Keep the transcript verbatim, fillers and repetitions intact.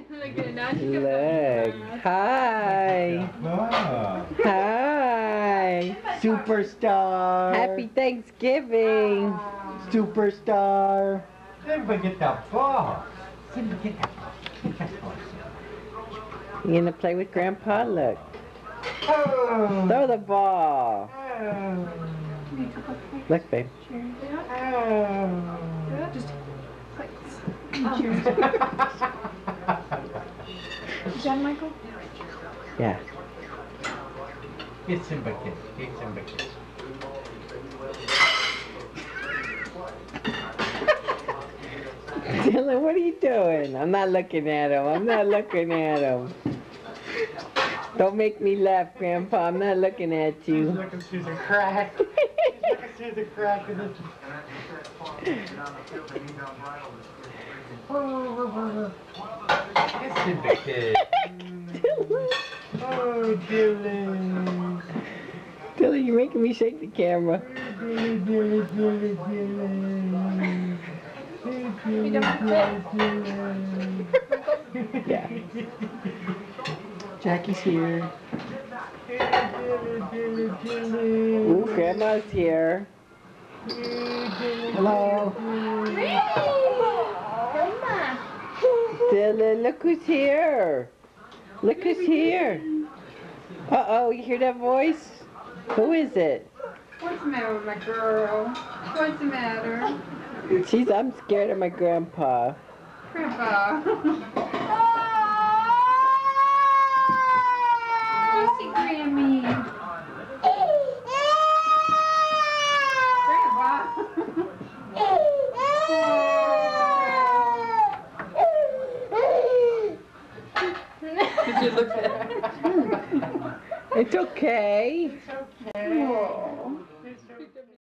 Look. Hi. Hi. Superstar. Happy Thanksgiving. Superstar. Simba, get that ball. Simba, get that ball. Get that ball. You gonna play with Grandpa? Look. Oh. Throw the ball. Oh. Look, babe. Oh. Just clicks. Cheers. John Michael? Yeah. Get Simba, kid. Get Simba, kid. Dylan, what are you doing? I'm not looking at him. I'm not looking at him. Don't make me laugh, Grandpa. I'm not looking at you. He's looking through the crack. He's looking through the crack in the... Get Simba, kid. Dylan. Oh, Dylan. Dylan, you're making me shake the camera. Dylan, Dylan, Dylan, Dylan. You don't Yeah. Jackie's here. Ooh, Grandma's here. Hello. Dylan, look who's here. Look who's here. Uh-oh, you hear that voice? Who is it? What's the matter with my girl? What's the matter? She's, I'm scared of my grandpa. Grandpa. Lucy Grammy. Grandpa. Did you look at her? It's okay. It's okay. Oh.